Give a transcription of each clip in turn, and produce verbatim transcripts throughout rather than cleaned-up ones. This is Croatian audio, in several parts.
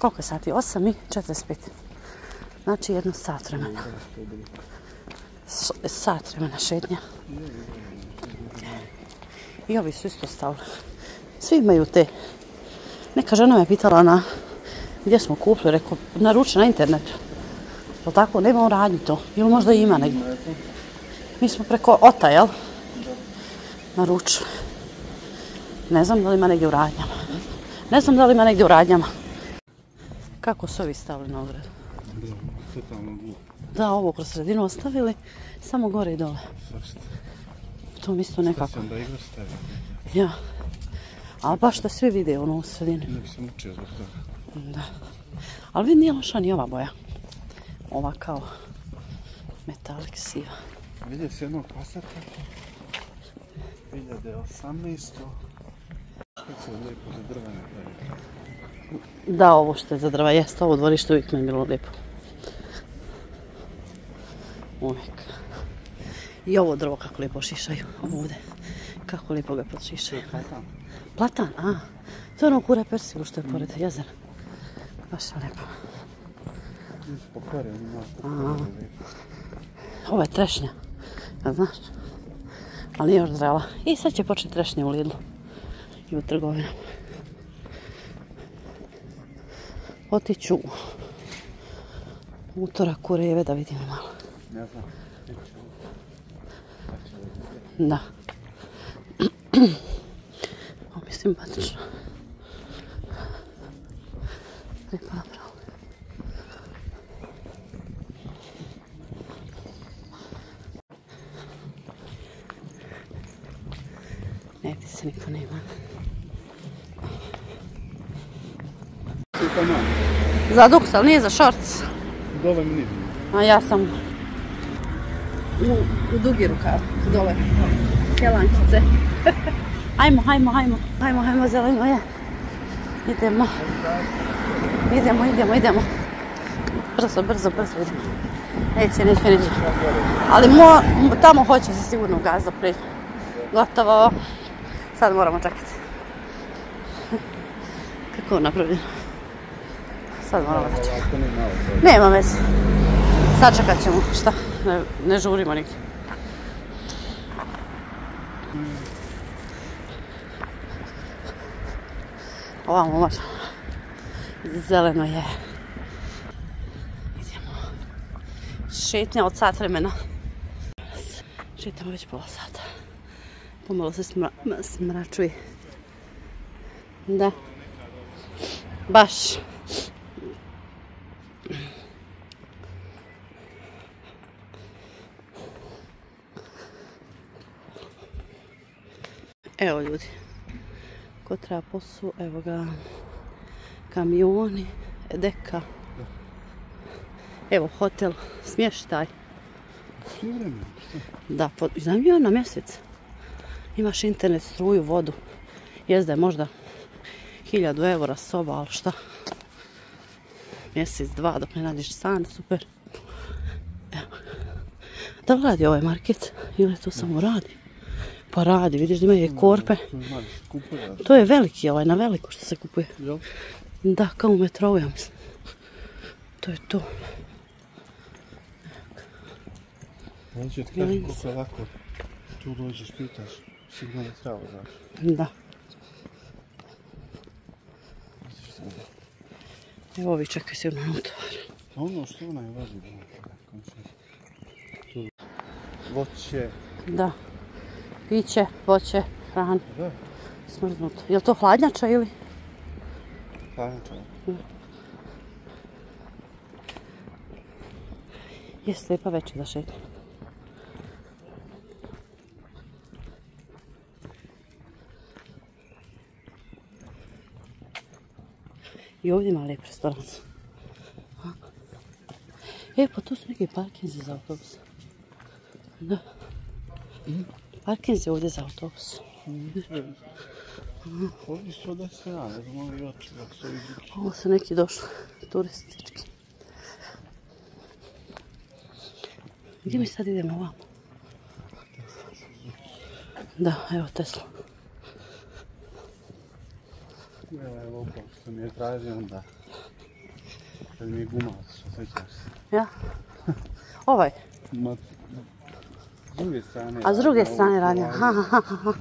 koliko je sati? osam i četrdeset pet. Znači jedno sat vremena. Sat vremena šetnja. I ovi su isto stavili. Svi imaju te. Neka žena me pitala na gdje smo kupili, rekao, naruči na internetu. Jel' tako? Nema u radnji to. Ili možda ima negdje. Mi smo preko Ota, jel? Naručili. Ne znam da li ima negdje u radnjama. Ne znam da li ima negdje u radnjama. Kako su ovi stavili na ogradu? Da, ovo kroz sredinu ostavili, samo gore i dole. To mi isto nekako. Sad sam da igra stavio. Ja. Ali baš da svi vide ono u sredini. Ne bi sam učio zbog toga. Da. Ali vidi, nije loša ni ova boja. Ova kao metalik siva. Vidje se jednog pasata. hiljadu osamnaeste. Kako je lijepo za drva napraviti. Da, ovo što je za drva jest, ovo dvorište uvijek mi je bilo lijepo. Uvijek. I ovo drvo kako lijepo šišaju, ovdje. Kako lijepo ga podšišaju. Platan. Platan, a. To je ono kure persilu što je pored jezera. Baš je lijepo. Pokore, ima. Ovo je trešnja, ja znaš. Ali nije još zrela. I sad će početi trešnje u Lidlu. I u trgovinama. Otiću u utorak u Reve da vidimo malo. Ne znam. Da. Ovo mi simpatično. Lijepo napravo. Negdje se niko nema. Za duks, ali nije za šorc. Dole mi nije. A ja sam u, u dugi rukav, dole. Jelančice. Hajmo, hajmo, hajmo, hajmo, hajmo, zeleno je. Idemo. Idemo, idemo, idemo. Brzo, brzo, brzo idemo. Neće, neće, neće. Ali mo, tamo hoće se sigurno gaz da pređe. Gotovo. Sad moramo čekati. Kako je napravljeno? Sad moramo da čekati. Nema veze. Sad čekat ćemo. Šta? Ne, ne žurimo nigdje. Ovamo možemo. Zeleno je. Idemo. Šetnja od sat vremena. Šetamo već pola sata. Pomalo se smra, smračuje. Da. Baš. Evo ljudi. Ko treba poslu, evo ga. Kamioni, deka. Evo hotel, smještaj. Svi vremena, što? Da, iznajmio na mjesec. Imaš internet, struju, vodu. Jezda je možda hiljadu eura soba, ali šta? Mjesec, dva, dok ne nađeš stan, super. Evo. Da li radi ovaj market? Ili to samo radi? Pa radi, vidiš da ima i korpe. To je veliki, ovaj, na veliko što se kupuje. Da, kao u metrovu, ja mislim. To je to. Neće ti kaži koliko je lako. Tu dođeš, pitaš. Sigurno da treba, znaš. Da. Evo ovi čekaj sigurno na utovar. Ono što ona je vazi. Voće. Da. Piće, voće, hrana. Da. Smrznuto. Je li to hladnjača ili? Hladnjača. Jeste lijepa večer za šetnju. I ovdje ima lijep restoran. E, pa tu su neki parkinzi za autobus. Da. Parkinzi ovdje za autobus. Ovdje su da se ja, ne znam ovi oči, kako su ovi drugi. Ovo su neki došli, turistički. Gdje mi sad idemo ovamo? Da, evo Tesla. Evo je lopao što mi je tražio onda. Kad mi je gumavac, što sjećaš se. Ja? Ovaj? Ma, s druge strane... A s druge strane radnja? Ha, ha, ha, ha.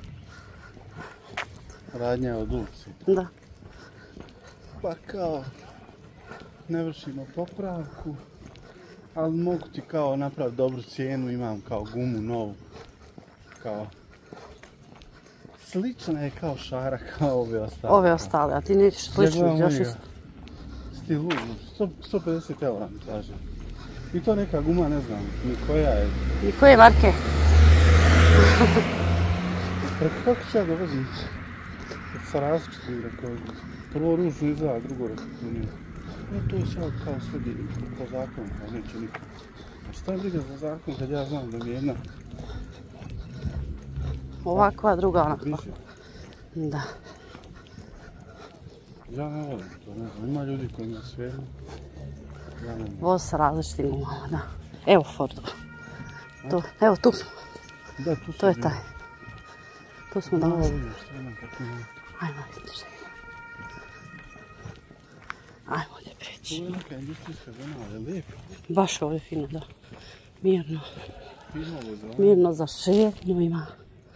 Radnja od ulici. Da. Pa kao, ne vršimo popravku, ali mogu ti kao napraviti dobru cijenu, imam kao gumu novu, kao... Slična je kao šara, kao ove ostale. Ove ostale, a ti nećeš slično, još isto. Stilu, sto pedeset eura mi traži. I to neka guma, ne znam, ni koja je. I koje marke? Preko kako ću ja da vozim? Sa različitim, rekao, prvo ružno izgleda, drugo rekao, to nije. No to je sad kao sledi po zakonu, kao neće niko. A šta je briga za zakon kad ja znam da mi je jedna... Ovakva, druga onakva. Više. Da. Ja ne volim to, ne znam, ima ljudi koji ima svejedno. Ja ne volim. Voz sa različitim gumama, da. Evo Fordu. To, evo tu smo. Da, tu To je taj. Tu smo Da, dolazili. vidim što imam kako imam. Ajmo vidjeti što ima. Ajmo ovdje preći. Ovo je neka industrijska zona, ali je lijepo. Baš ovdje fino, da. Mirno. Fino ovo zona. Mirno za šetnju ima.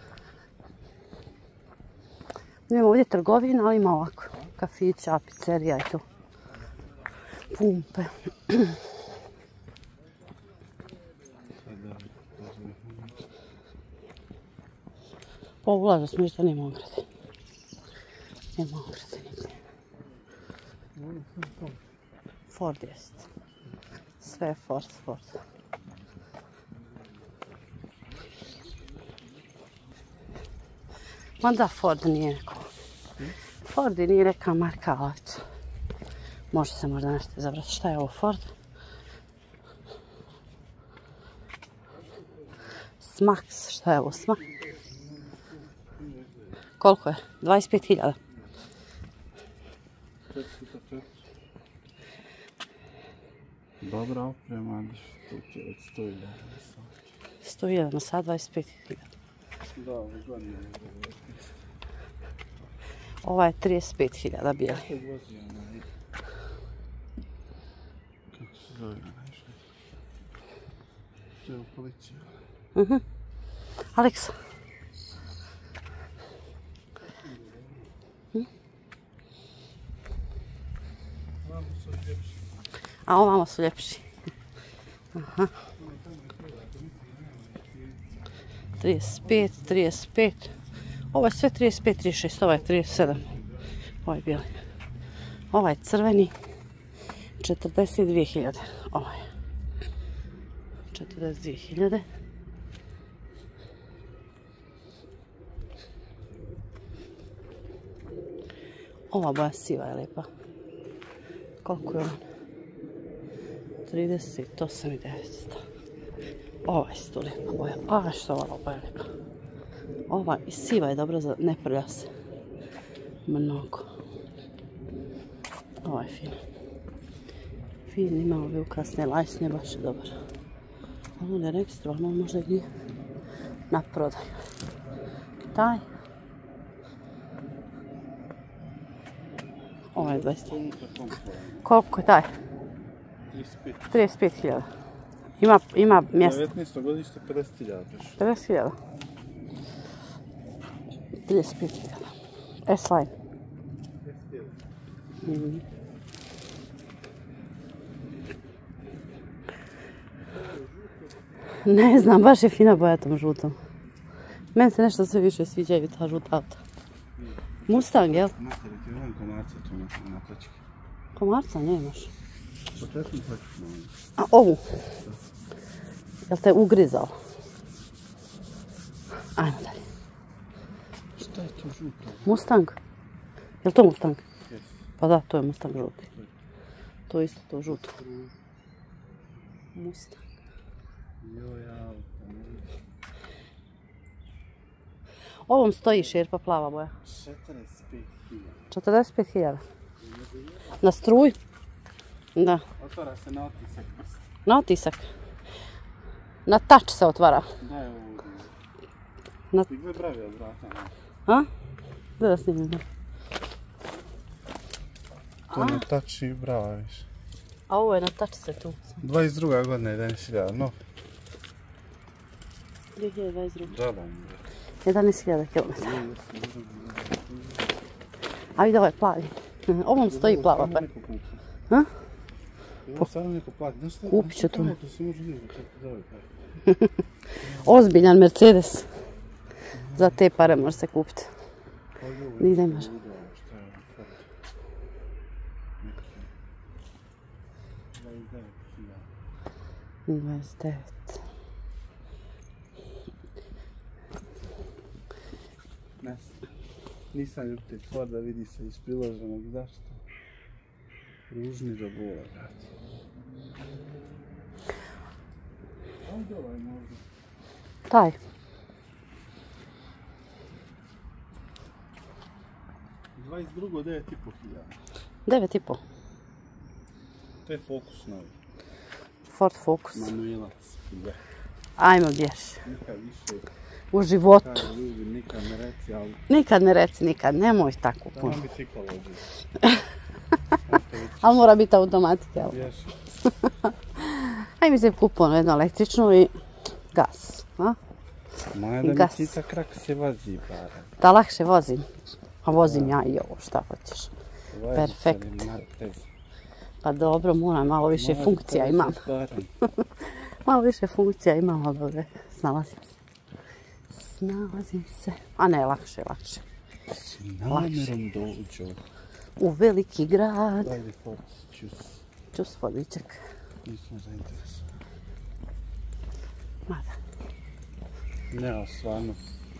Nema ovdje trgovina, ali ima ovako. Kafića, pizzerija i to. Pumpe. Po ulazu smo išta nema ograde. Nema ograde nigdje. Ford jest. Sve je Ford, Ford. Ma da, Ford nije neko. Ford nije neka marka, ali može se možda nešto izabrati. Šta je ovo Ford? Smax, šta je ovo Smax? Koliko je? dvadeset pet hiljada. Dobra oprema, što će od sto hiljada na sat. sto hiljada na sat, dvadeset pet hiljada. Da, ovo godine je Ova je trideset pet hiljada bijeli. Kako je vozio onaj... Kako se zove onaj što? Što je u policiju? Mhm. Aleksa. Hm? Vamo su ljepši. A ovamo su ljepši. Aha. trideset pet, trideset pet. Ovo je sve trideset pet, trideset šest, ovo je trideset sedam. Ovo je bijeli. Ovaj crveni. četrdeset dvije hiljade. Ovaj. četrdeset dvije hiljade. Ova boja siva je lijepa. Koliko je on? trideset osam hiljada devetsto. Ova je isto lijepa boja. A što ova boja je lijepa. Ova i siva je dobra za ne prlja se. Mnogo. Ova je fina. Fin ima ove ukrasne lajsne, baš je dobar. Ali on je registrovan, on možda gdje na prodaju. Taj. Ovaj je dvadeset. Koliko je taj? trideset pet hiljada. Ima, ima mjesta. devetnaesto godište, pedeset hiljada. pedeset hiljada. trideset pet hiljada. S-Line. Mm. Ne znam, baš je fina boja tom žutom. Meni se nešto sve više sviđaju ta žuta auta. Mustang, jel? Materi, ti imam komarca tu na plački. Komarca nemaš. Početno plačku molim. A ovu? Jel te ugrizao? Ajmo dalje. Šta je to žuto? Mustang? Jel to Mustang? Jes. Pa da, to je Mustang žuti. To je isto to žuto. Mustang. Joj, auto. Ovom stoji šerpa plava boja. četrdeset pet hiljada. četrdeset pet hiljada. Na struj? Da. Otvara se na otisak prsta. Na otisak. Na tač se otvara. Daj ovo. Na... Ti gledaj bravi od vrata. A? Gdje da snimim? To ne tači brava više. A ovo je na tačice tu. dvadeset druga godina, jedanaest hiljada, no. dvije hiljade dvadeset druga. Džaba mi je. jedanaest hiljada kilometara. A vidi, ovo je plavi. Ovom stoji plava pa. Ha? Ovo stvarno neko plati. Kupit ću tu. To se može vidjeti kako zove taj. Ozbiljan Mercedes. Za te pare može se kupiti. Nigde može. dvadeset devet. Nisam ljubitelj Forda, vidi se iz priloženog, zašto? Ružni do bola, brate. Ovdje ovaj možda. Taj. dvadeset drugo, devet i po hiljada. devet i po. To je Focus novi. Ford Focus. Manuelac. Ajmo bješ. Nikad više. U životu. Kaže ljudi, nikad ne reci, ali... Nikad ne reci, nikad. Nemoj tako puno. Tamo bicikl ođe. Ali mora biti automatika, jel? Bješ. Aj mi se kupimo jednu električnu i gas. A? Moja da mi cita krak se vozi, bara. Da lakše vozim. A vozim ja i ovo, šta hoćeš. Perfekt. Pa dobro, moram, malo više funkcija imam. Malo više funkcija imam, ali dobro, snalazim se. Snalazim se. A ne, lakše, lakše. S namjerom dođu. U veliki grad. Dajde Ford, čus. Čus vodičak. Nisam zainteresovan. Mada. Ne, ali stvarno.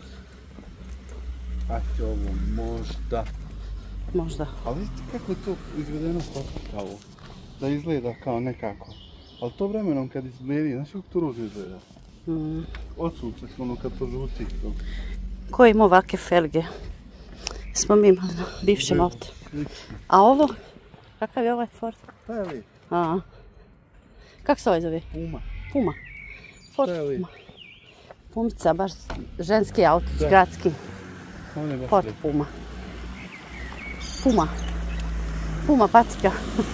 Ajde ovo, možda. Možda. Ali vidite kako je to izvedeno kao da izgleda kao nekako. Ali to vremenom kad izgledi, znaš kako to ružno izgleda? Mm. Odsuče ono kad to žuti. Ko je imao ovakve felge? Smo mi imali na bivšem autu. A ovo? Kakav je ovaj Ford? Pa je li? A. Kako se ovaj zove? Puma. Puma. Ford Pa je li? Puma. Pumica, baš ženski auto, gradski. On je baš Ford lijep. Puma. Puma. Puma patika.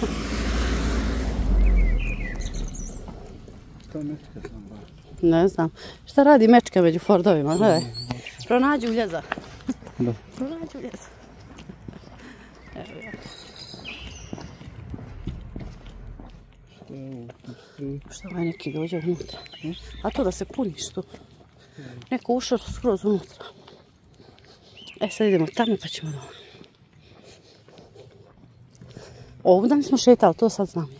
Šta je mečka sam bar? Ne znam. Šta radi mečka među Fordovima? Gledaj. Pronađu uljeza. Da. Pronađu uljeza. Evo ja. Šta je ovo? Šta ovaj neki dođe unutra? A to da se puniš tu. Neko ušao skroz unutra. E sad idemo tamo pa ćemo dole. Ovdje smo šetali, to sad znam.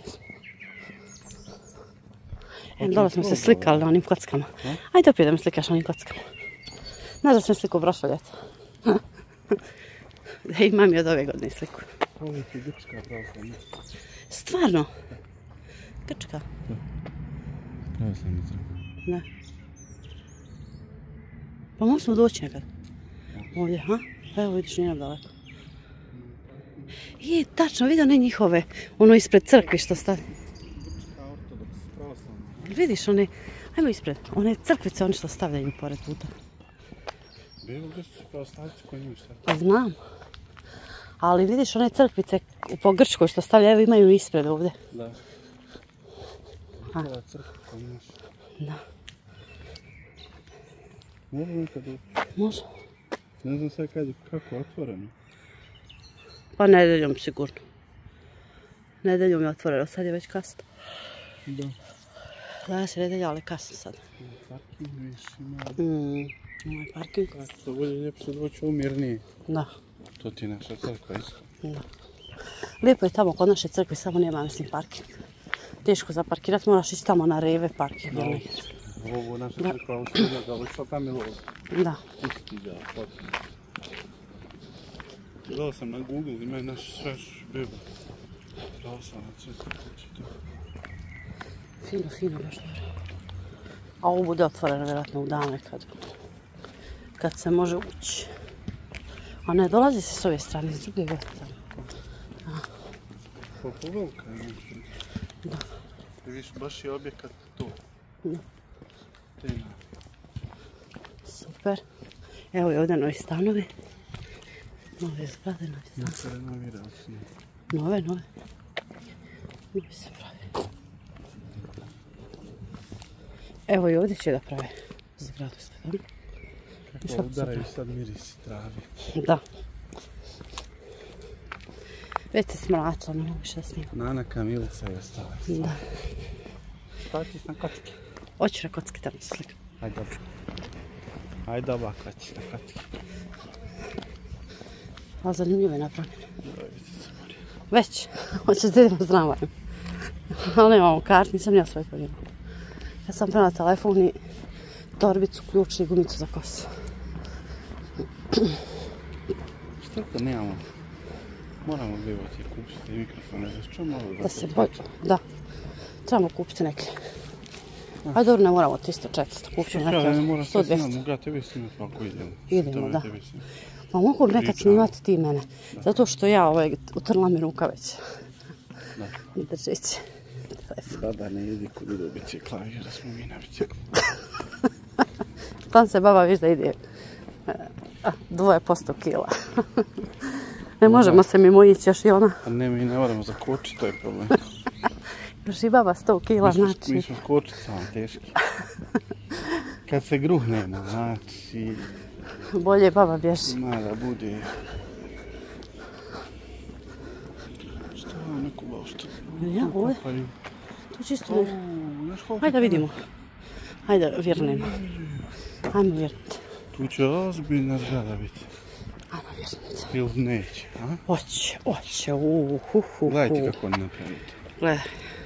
E, dole smo se slikali na onim kockama. Ajde opet da me slikaš na onim kockama. Znaš da sam sliku prošlo ljeto. Da imam i od ove godine sliku. Ovo je ti grčka pravoslavnica. Stvarno? Grčka? Pravoslavnica. Ne. Pa možemo doći nekad. Ovdje, ha? Evo vidiš, nije nam daleko. Je, tačno, vidio ne njihove, ono ispred crkve što stavi. Grčka ortodoks pravoslavna. Vidiš, one, ajmo ispred, one crkvice, one što stavljaju pored puta. Bilo grčki pravoslavci koji imaju šta? Pa znam. Ali vidiš, one crkvice po Grčkoj što stavljaju, evo imaju ispred ovdje. Da. A. Ova crkva koji imaš. Da. Može nekad doći. Može. Ne znam sad kad je kako otvoreno. Pa nedeljom sigurno. Nedeljom je otvoreno, sad je već kasno. Da. Danas je nedelja, ali kasno sad. Parking viš ima. Mm, ima je parking. Kako to bolje ljepše doći umirnije. Da. To ti je naša crkva isto. Da. Lijepo je tamo kod naše crkve, samo nema, mislim, parking. Teško za parkirat, moraš ići tamo na Reve parking. No. Ili... Ovo naša crkva, ovo sve njega, ali što tam je lovo. Da. Isti da, potpuno. Gledao sam na Google, imaju naše sve bebe. Pravoslavna crkva, kući to. Fino, fino, baš dobro. A ovo bude otvoreno vjerojatno u dane kad, kad se može ući. A ne, dolazi se s ove strane, s druge vete tamo. Pa povelika je nešto. Da. Vidiš, baš je objekat to. Da. Tema. Super. Evo je ovdje novi stanovi. Nove zgrade, novi stanovi. Ne se renovirao si. Nove, nove. Novi se pravi. Evo i ovdje će da prave zgradu izgleda. Kako udaraju sad mirisi travi. Da. Već se smračila, ne mogu više da snimam. Nana Kamilica je ostala. Da. Šta ćeš na kocki? Hoću na kocki tamo se slikam. Ajde dobro. Ajde ovako ćeš na kocki. Ali zanimljivo je napravljeno. Već, hoćeš da idemo s tramvajem. Ali nemamo kart, nisam ja sve podijelila. Ja sam prema telefon i torbicu, ključ i gumicu za kosu. Što to nemamo? Moramo bivati kupiti mikrofone, za što malo da... Da se bolje, da. Trebamo kupiti neke. A dobro, ne moramo tristo četiristo, kupiti neke sto dvjesto. Mogu ja tebi snimati ako idemo. Idemo, da. Pa mogu nekad snimati ti mene. Zato što ja ovaj, utrla mi ruka već. Da. Držeći. Baba ne jedi kod ide u bicikla, jer da smo mi na biciklu. Tam se baba viš da ide dvoje posto kila. Ne možemo se mimo ići još i ona. A ne, mi ne moramo zakočiti, to je problem. Još i baba sto kila, znači. Mi smo skočicama teški. Kad se gruhnemo, znači... Bolje baba bježi. Ma da bude... Što je ovo neku baštu? Ja, ovdje. Tu čisto ne... Hajde da vidimo. Hajde, virnemo. Hajmo virniti. Tu će ozbiljna zgrada biti. Hajmo virniti. Ili neće, a? Oće, oće, uuu, hu, hu, gledajte kako oni napravite. Gledaj.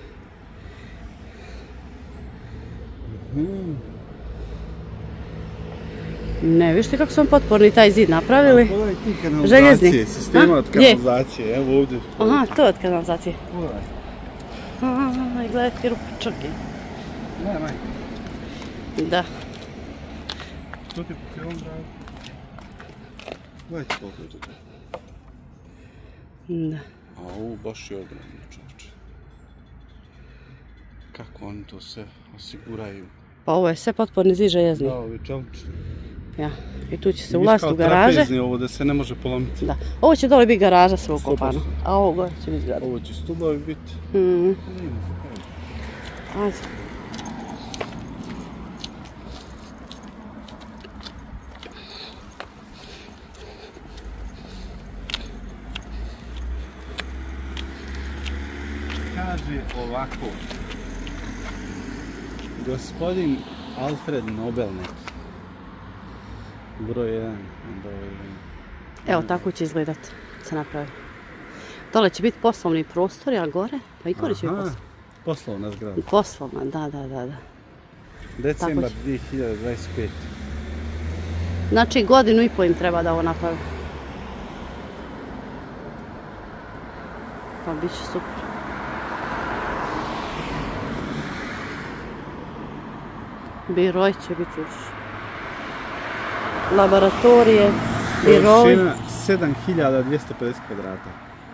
Mm. Ne, viš ti kako su potporni taj zid napravili? Pogledaj ti kanalizacije, željezni. sistema od kanalizacije, evo ovdje. Aha, to je od kanalizacije. Pogledaj. Aha, gledaj ti rupičaki. Ne, ne. Da. To ti po cijelom gradu. Gledajte koliko je to. Da. A ovo baš je ogromno, čovječe. Kako oni to sve osiguraju? Pa ovo je sve potporni zid željezni. Da, ovi čelični. Ja, i tu će se ulaziti u garaže. Viš kao trapezni ovo da se ne može polomiti. Da, ovo će dole biti garaža sve ukopano, a ovo gore će biti zgrada. Ovo će stubovi biti. Mm. Ajde. Kaže ovako. Gospodin Alfred Nobel neki. Broj jedan. Evo tako će izgledat, se napravi. Dole će biti poslovni prostori, a gore, pa i gore će biti poslovni. Poslovna zgrada. Poslovna, da, da, da. da. Decembar dvije hiljade dvadeset pete. Znači godinu i po im treba da ovo napravi. Pa bit će super. Biroj će biti još. Laboratorije, biroj. Površina sedam hiljada dvjesto pedeset kvadrata.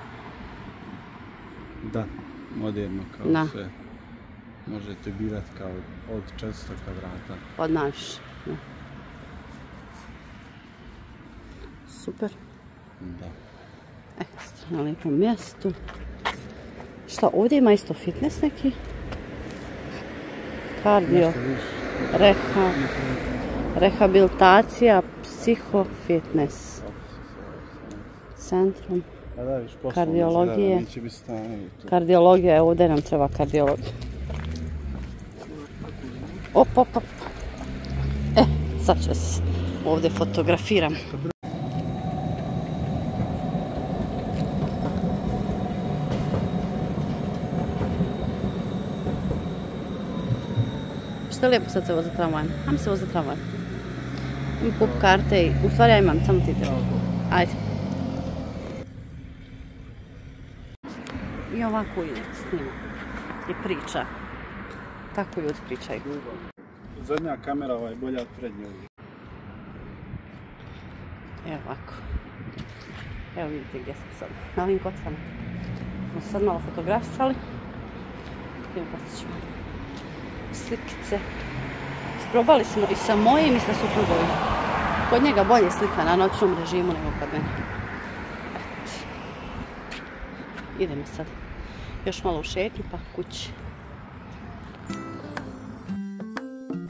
Da, moderno kao da. Sve. Možete birati kao od četiristo kvadrata. Od najviše. Da. Super. Da. Ekstra na lijepom mjestu. Šta, ovdje ima isto fitness neki? Kardio. Reha. Rehabilitacija, psihofitness. Centrum. Kardiologije. Kardiologija je ovdje, nam treba kardiologija. Op, op, op. E, sad ću se ovdje fotografiram. Što je lijepo sad se vozi tramvajem. Ajmo se vozi tramvajem. Imam kup karte i... U stvari ja imam, samo ti treba. Ajde. I ovako ide, snima. I priča. Tako ljudi pričaju. Zadnja kamera je bolja od prednje ovdje. Evo ovako. Evo vidite gdje sam sad. Na ovim kocama. Smo sad malo fotografisali. Idemo postići ćemo slikice. Isprobali smo i sa mojim i sa suprugom. Kod njega bolje slika na noćnom režimu nego kod mene. Eto. Idemo sad. Još malo u šetnju pa kući.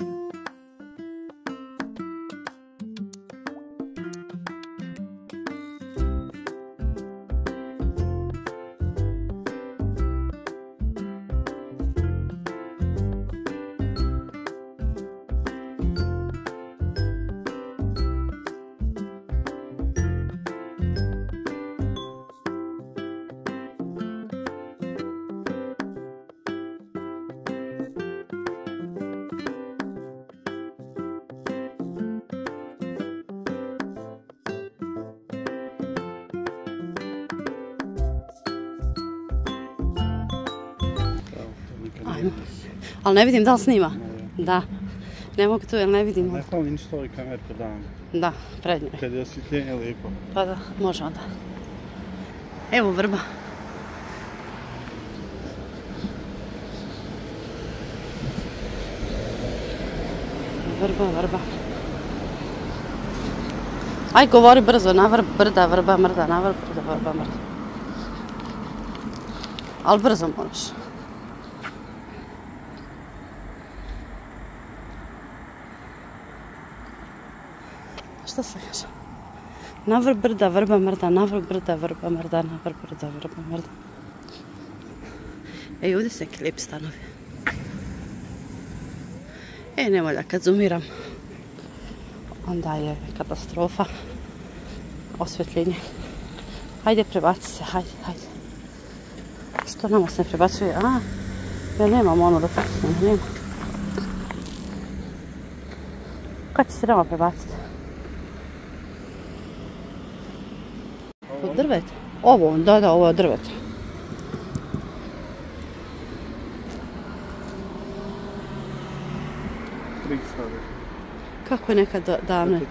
Ali ne vidim da li snima? Da. Ne mogu tu jer ne vidim. Ne fali ništa ovaj kamer po danu. Da, prednje. Kad je osvjetljenje lijepo. Pa da, može onda. Evo vrba. Vrba, vrba. Aj, govori brzo, na vrb, brda, vrba, mrda, na vrb, brda, vrba, mrda. Ali brzo moraš. Šta se kaže? Na vrb, brda, vrba, mrda, na vrb, brda, vrba, mrda, na vrb, brda, vrba, mrda. Ej, ovdje su neki lijepi stanovi. E, nemoj da kad zoomiram, onda je katastrofa. Osvjetljenje. Hajde, prebaci se, hajde, hajde. Što nama se ne prebacuje? A, ja nemam ono da taksim, nema. Kad će se nama prebaciti? Od drveta? Ovo, da, da, ovo je od drveta. Kako je nekad davne?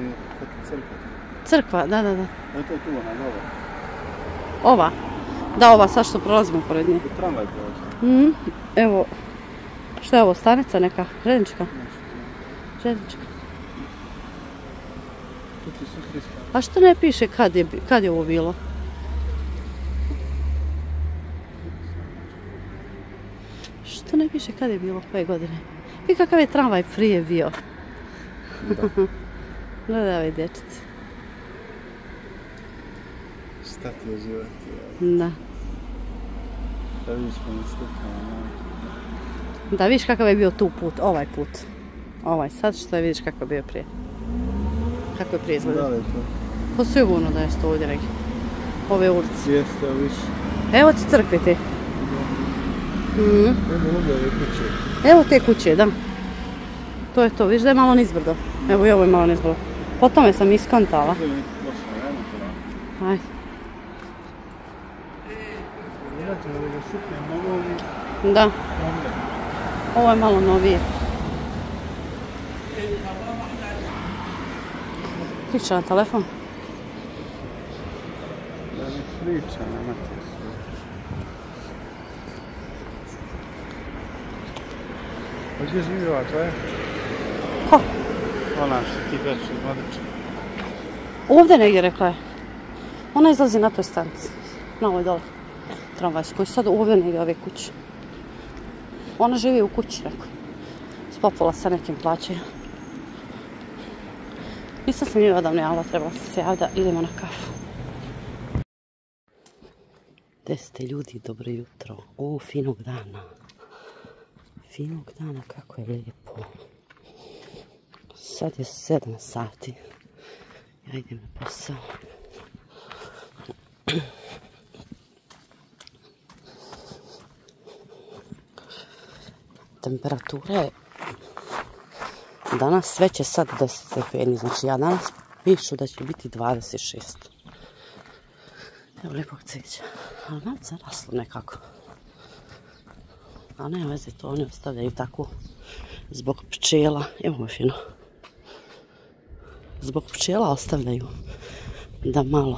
Crkva, da, da, da. Eto je tu ona nova. Ova? Da, ova, sad što prolazimo pored nje. Tramvaj prolazi. Mm, evo, što je ovo, stanica neka? Željeznička? Željeznička. A što ne piše kad je, kad je ovo bilo? Što ne piše kad je bilo, koje godine? I kakav je tramvaj prije bio? Da. Gledaj ovaj dječici. Šta ti je život? Da. Da vidiš po mi slikama. Da vidiš kakav je bio tu put, ovaj put. Ovaj sad što je vidiš kakav je bio prije. Kako je prije izgledao. Da li je to? Pa sigurno da je to ovdje negdje. Ove ulici. Jeste, ali više. Evo ti crkve te. Mm. Evo ovdje ove kuće. Evo te kuće, da. To je to, vidiš da je malo nizbrdo. Evo i ovo je malo nizbrdo. Po tome sam iskontala. Ajde. Da. Ovo je malo novije. Priča na telefon. Da ne priča, nemate sve. Pa gdje živi ova tvoja? Ko? Ona što ti kažeš iz Mladića. Ovdje negdje, rekla je. Ona izlazi na toj stanici. Na ovoj dole. Tramvajskoj. Sad ovdje negdje ove kuće. Ona živi u kući, rekao. Spopala sa nekim plaćaju. Nisam se nije odavno javila, trebala sam se javiti da idemo na kafu. Gde ste ljudi, dobro jutro. O, finog dana. Finog dana, kako je lijepo. Sad je sedam sati. Ja idem na posao. Temperatura je danas sve će sad deset stepeni, znači ja danas pišu da će biti dvadeset šest. Evo lijepog cvijeća, ali nam zaraslo nekako. A ne veze, to oni ostavljaju tako zbog pčela, evo je fino. Zbog pčela ostavljaju da malo.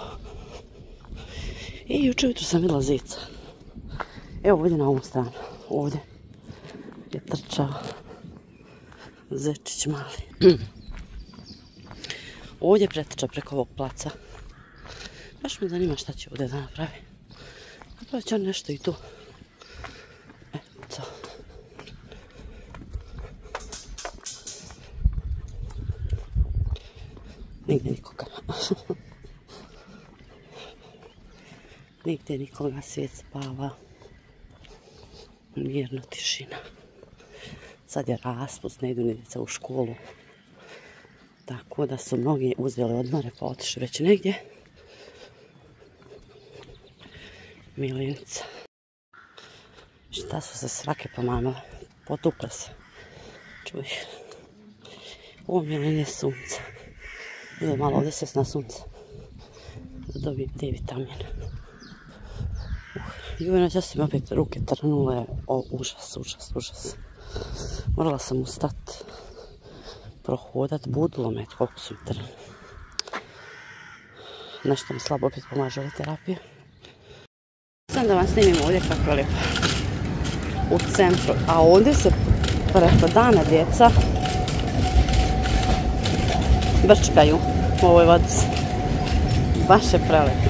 I jučer jutro sam vidjela zica. Evo ovdje na ovom stranu, ovdje je trčao zečić mali. Ovdje pretrča preko ovog placa. Baš me zanima šta će ovdje da napravi. Napravit će on nešto i tu. Eto. Nigdje nikoga. Nigdje nikoga, svijet spava. Mirno, tišina. Sad je raspust, ne idu ni djeca u školu. Tako da su mnogi uzeli odmore pa otišli već negdje. Milinica. Šta su se svake pomamile? Potukle se. Čuj. Ovo Milin je sunce. Ide malo ovdje se na sunce. Da dobijem D vitamin. Uh, Juvena, ja sam opet ruke trnule. O, užas, užas, užas. Morala sam ustat, prohodat, budilo me, koliko su mi trne. Nešto mi slabo opet pomaže ove terapije. Sam da vam snimim ovdje kako je lijepo. U centru. A ovdje se preko dana djeca brčkaju u ovoj vodici. Baš je prelijepo.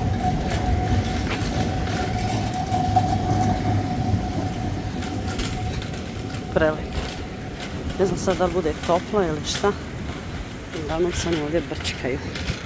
Prelijepo. Ne znam sad da li bude toplo ili šta. Uglavnom se oni ovdje brčkaju.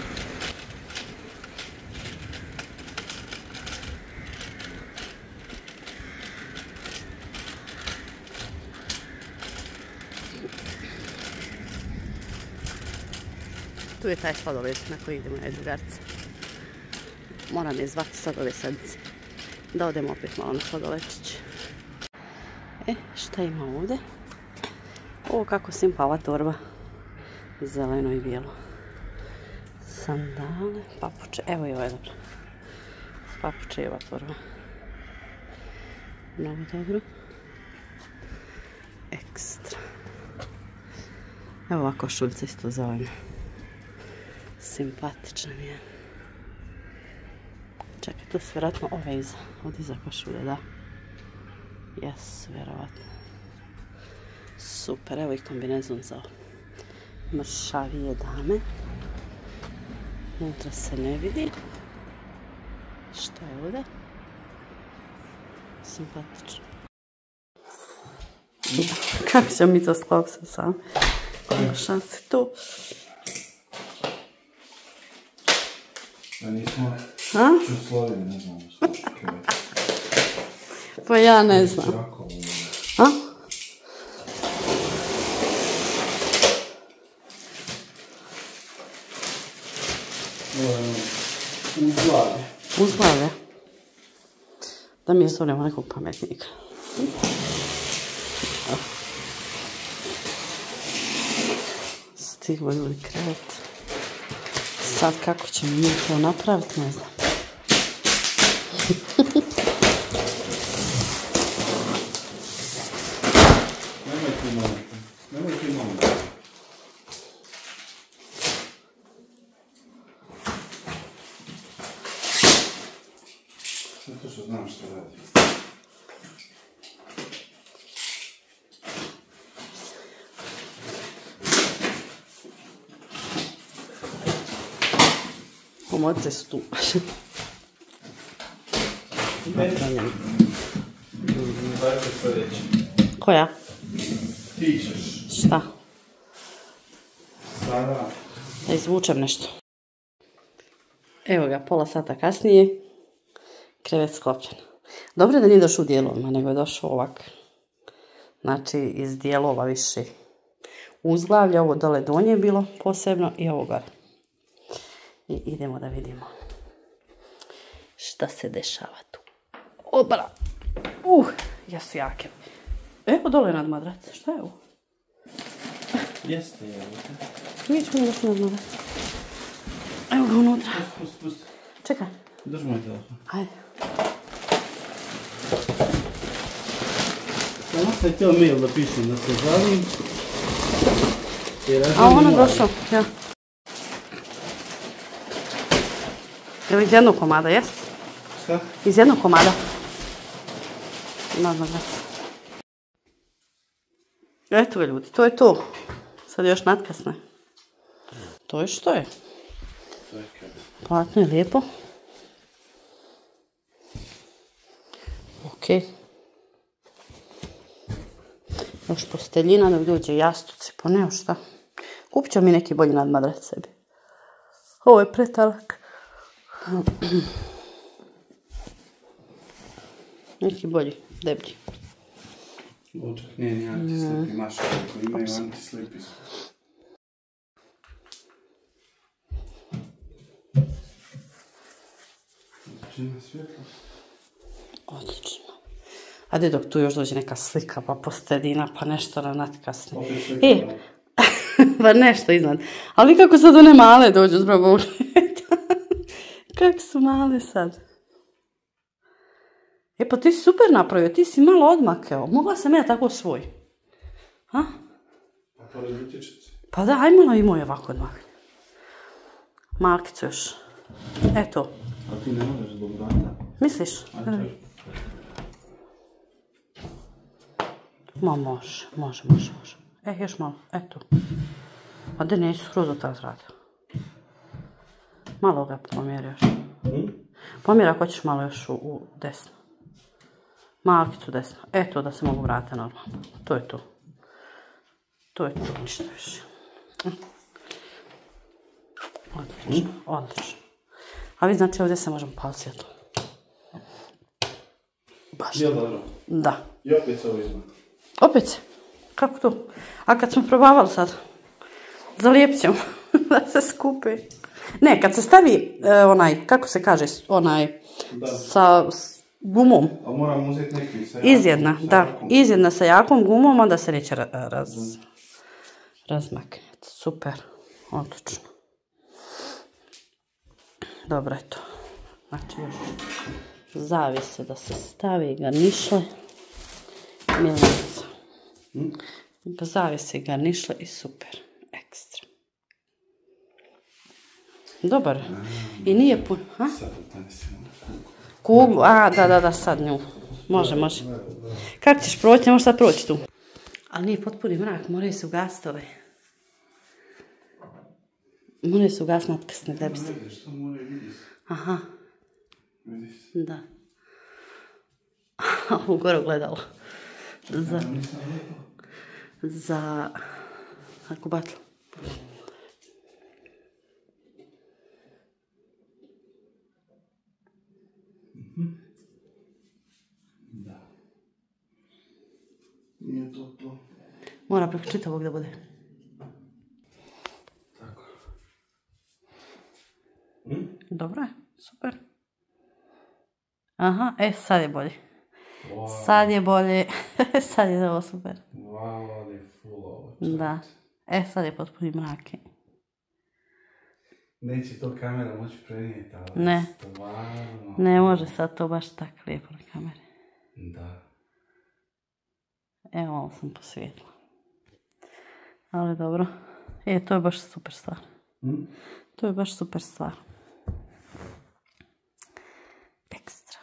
Tu je taj sladoled na koji idemo na drugarice. Moram je zvati sad ove sedmice. Da odemo opet malo na sladolečić. E, šta ima ovdje? Ovo kako simpala torba. Zeleno i bijelo. Sandale, papuče. Evo i ovo je dobro. Papuče i ova torba. Mnogo dobro. Ekstra. Evo ovako šuljca isto zeleno. Simpatičan je. Čekaj, tu su vjerojatno ove iza. Od iza košulje, da. Jes, vjerovatno. Super, evo i kombinezon za mršavije dame. Unutra se ne vidi. Šta je ovdje? Simpatično. Kako ćemo mi to sklopiti sam? Ima šanse tu. Da nismo čuslovili, ne znam. Pa ja ne znam. A? Uzglave. Uzglave. Da mi izvolimo nekog pametnika. Stiglo ili krevet. Sad kako ćemo mi to napraviti, ne znam. Nemoj ti momenta. Nemoj ti momenta. Zato što znam što radi. Pomoce su tu. Dajte sljedeći. Koja? Ti ćeš. Šta? Sada. Da izvučem nešto. Evo ga, pola sata kasnije. Krevet sklopljen. Dobro je da nije došao u dijelovima, nego je došao ovak. Znači, iz dijelova više uzglavlja. Ovo dole donje je bilo posebno i ovo gore. I idemo da vidimo šta se dešava tu. Obra! Uh, jesu jake. Evo dole nad madrac. Šta je ovo? Jeste, evo. Vidjet ćemo da se nad madrac. Evo ga unutra. Pusti, pusti. Čekaj. Drži moj telefon. Ajde. Samo sam htio mail da pišem da se žalim. A ono došlo, ja. Je li iz jednog komada, jest? Šta? Iz jednog komada. Nadno gledaj. Eto ga ljudi, to je to. Sad još natkasne. To je što je. Platno je lijepo. Ok. Još posteljina da dođe jastuci, pa ne šta. Kupit ću mi neki bolji nadmadrac sebi. Ovo je pretalak. Neki bolji, deblji. Ovo čak nije ni antislipi maša, ako imaju antislipi. Odlična svjetlost. Odlično. Ajde dok tu još dođe neka slika, pa posteljina, pa nešto na natkasne. E, pa nešto iznad. Ali kako sad one male dođu s brabom. Kako su male sad. E pa ti si super napravio, ti si malo odmakao. Mogla sam ja tako svoj. Ha? Pa pored utičice. Pa da, ajmo i moj ovako odmah. Malkicu još. Eto. A ti ne možeš zbog vrata? Misliš? Ajde. Ma može, može, može, može. E, još malo, eto. A da neću skroz od ta zrada. Malo ga pomjeri još. Hmm? Pomjeri ako ćeš malo još u, u desno. Malkicu desno. Eto da se mogu vrata normalno. To je to. To je to, ništa više. Odlično, odlično. A vi znači ovdje se možemo paliti svjetlo. Baš. Je dobro? Da. I opet se ovo izmah. Opet? Kako to? A kad smo probavali sad? Zalijepit ćemo da se skupi. Ne, kad se stavi e, onaj, kako se kaže, onaj, Da. sa s gumom. A moramo uzeti neki sa jakom. Izjedna, sa da. jakom. Izjedna sa jakom gumom, onda se neće ra raz, razmakniti. Super, odlično. Dobro, eto. Znači još zavise da se stavi garnišle. Milanica. Hm? Zavise garnišle i super. Ekstra. Dobar. I nije pun. Ha? Sad donesemo Kuglu, a da, da, da, sad nju. Može, može. Kako ćeš proći, ne možeš sad proći tu. Ali nije potpuni mrak, moraju se ugasiti ovaj. Moraju se ugasiti natkasne, da bi se... Vidiš, što moraju vidjeti. Aha, Vidiš. da. Ovo gore gledalo. Za... Za... Ako batlo. Da. Nije to to. Mora preko čitavog da bude. Tako. Hm? Dobro je, super. Aha, e, sad je bolje. Wow. Sad je bolje. Sad je ovo super. Wow, ali je full ovo. Da. E, sad je potpuni mrak. Neće to kamera moći prenijeti, ali Ne. stvarno. Ne može sad to baš tako lijepo na kameri. Da. Evo, malo sam posvijetla. Ali dobro. E, to je baš super stvar. Hm? To je baš super stvar. Ekstra.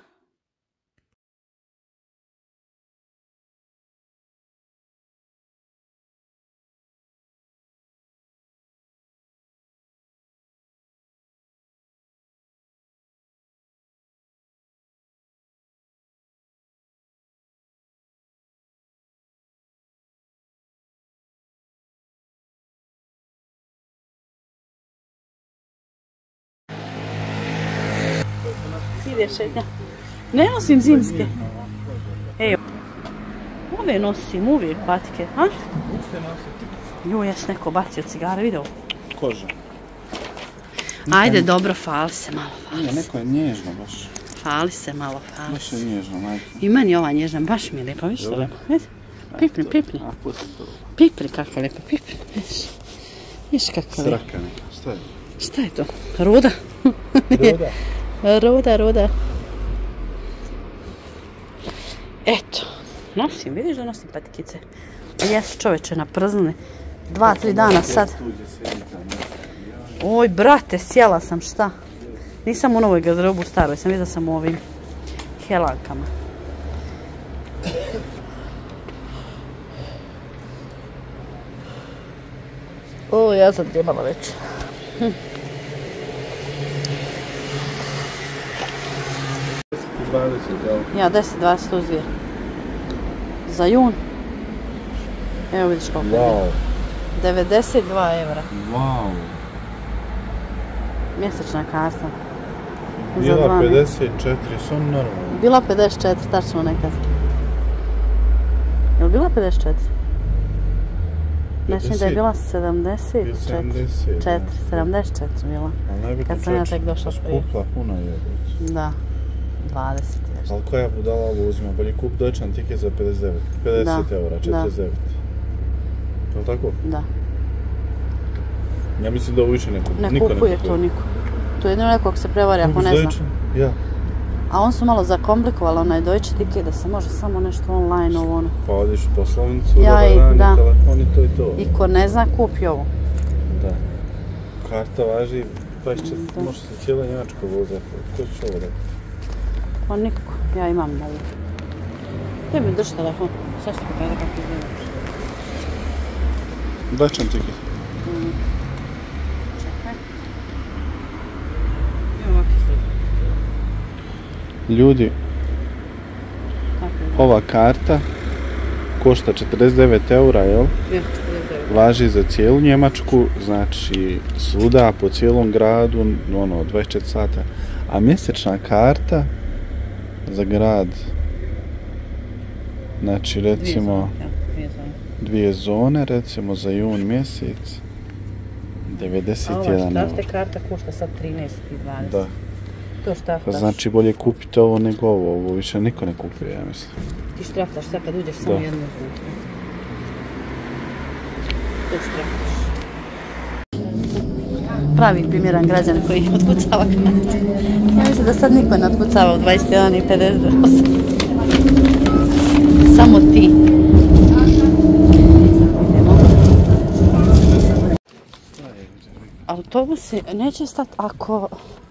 Ideš, da. Ne nosim zimske. Ej, ove nosim uvijek patike, ha? Jo, jes neko bacio cigare, vidio? Koža. Ajde, dobro, fali se malo, fali Nije, se. neko je nježno baš. Fali se malo, fali Baš je se. nježno, majke. I meni ova nježna, baš mi je lijepa, vidiš što Jel? lijepo? Vidi? Pipni, pipni. A, pusti to. Pipni kako lijepo, pipni. Vidiš? Vidiš kako lijepo. Sraka neka, šta je? Šta je to? Ruda? Roda. Ruda, ruda. Eto, nosim, vidiš da nosim patikice. Jes čoveče na przne. Dva, tri dana sad. Tuđe sedi tamo. Oj, brate, sjela sam, šta? Nisam u novoj garderobu staroj, sam vidjela sam u ovim helankama. O, ja sam trebala već. Hm. dvadeset, jel? Ja, deset dvadeset uzvije. Za jun. Evo vidiš koliko je. Wow. devedeset dva evra. Wow. Mjesečna karta. Za Bila dva mjeseca. pedeset četiri, sam normalno. Bila pedeset četiri, tačno nekad. Je li bila pedeset četiri? Znači da je bila sedamdeset četiri. sedamdeset, četiri, sedamdeset četiri bila. Ali najbitno Kad sam ja četiri. tek došla prije. Skupla puno je. Da. dvadeset je nešto. Ali koja budala ovo uzima? Bolje kup dojčan tiket za pedeset devet. pedeset Da, eura, četrdeset devet. Je li tako? Da. Ja mislim da ovo više ne kupi. Ne Niko kupuje to niko. To je jedino nekog se prevari ako Kupiš ne zna. dojčan? Ja. A on su malo zakomplikovali onaj Deutsche Ticket da se može samo nešto online ovo ono. Pa odiš u poslovnicu, Ja i- dobar dan, da. i telefon i to i to. I ko ne zna kupi ovo. Da. Karta važi dvadeset četiri, Da. može se cijela Njemačka vozati. Ko će ovo da? Pa niko, ja imam ovu. Gdje mi drži telefon? Sad ću pokazati kako izgledaš. Dačan tiket. Mm. Čekaj. Evo ovakve slike. Ljudi, Kako je? ova karta košta četrdeset devet eura, jel? Je, četrdeset devet. Važi za cijelu Njemačku, znači svuda po cijelom gradu, ono, dvadeset četiri sata. A mjesečna karta za grad, znači recimo Dvije zone. dvije zone, recimo za jun mjesec, devedeset A ova jedan štarte eura. karta košta sad trinaest i dvadeset. Da, To štraftaš. pa znači bolje kupiti ovo nego ovo, ovo više niko ne kupuje, ja mislim. Ti štraftaš sad kad uđeš samo Da. jednu unutra. To štraftaš. Pravi primjeran građan koji otkucava kartu. Ja mislim da sad niko ne otkucava u dvadeset jedan i pedeset osam. Samo ti. Idemo. Autobusi neće stati ako...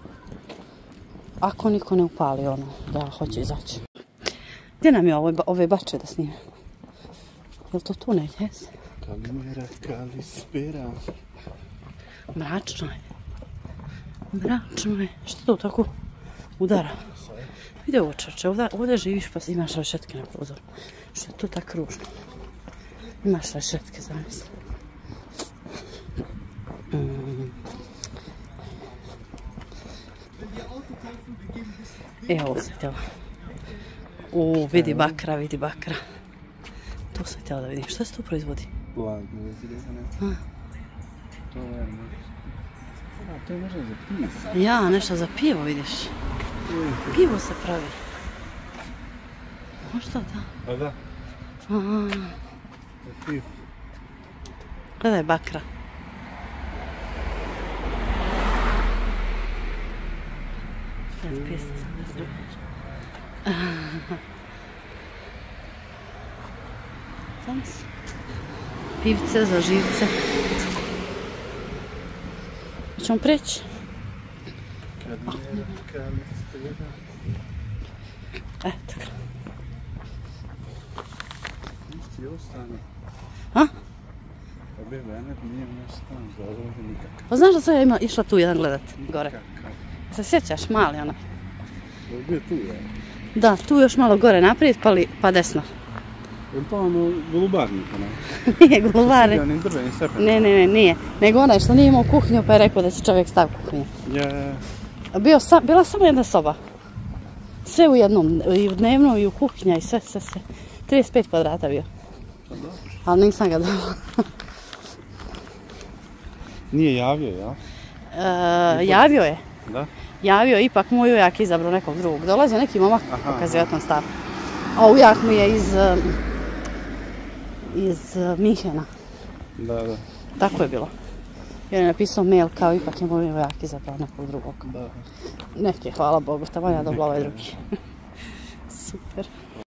Ako niko ne upali ono, da hoće izaći. Gdje nam je ove, ove bače da snime? Jel to tu negdje? Jes? Kalimera, kalispera. Mračno je. Mračno je. Što to tako udara? Vidi ovo čače, ovdje, ovdje živiš pa imaš rešetke na prozoru. Što je to tako ružno? Imaš rešetke, zamisli. Mm. E, ovo sam htjela. U, vidi bakra, vidi bakra. To sam htjela da vidim. Što se tu proizvodi? Lag, vezirane. A. To je A, to je možda za pivo. Ja, nešto za pivo vidiš. Pivo se pravi. Možda da. A da, Aha, za pivo. gledaj bakra. Ja pjesam sam da zrupiš. Sam si. Pivce za živce. Hoćemo preći? Kalimera, kalispera. Eto ga. Isti ostane. A? Pa bebe, ja ne bi nije moj stan za ovdje nikakav. Pa znaš da sam ja ima, išla tu jedan gledat, gore. Kakav. Se sjećaš, mali onaj? Ovdje je tu, ja. Da, tu još malo gore naprijed, pa, li, pa desno. Je li to ono golubarnik, ono? Nije guluvare. Sa ciganim drvenim stepenom. Ne, ne, ne, nije. Nego onaj što nije imao kuhinju pa je rekao da će čovjek staviti kuhinju. Ja, ja. Bio sa, bila samo jedna soba. Sve u jednom, i u dnevnom i u kuhinja i sve, sve, sve. trideset pet kvadrata bio. Pa dobro. Ali nisam ga dobila. Nije javio, ja? E, javio je. Da? Javio je, ipak moj ujak izabrao nekog drugog. Dolazio neki momak Aha, pokazivati nam stan. A ujak mu je iz, e, iz e, Minhena. Da, da. Tako je bilo. Jer je napisao mail kao ipak je moj ujak izabrao nekog drugog. Da. Neki, hvala Bogu, tamo ja dobila ovaj drugi. Super.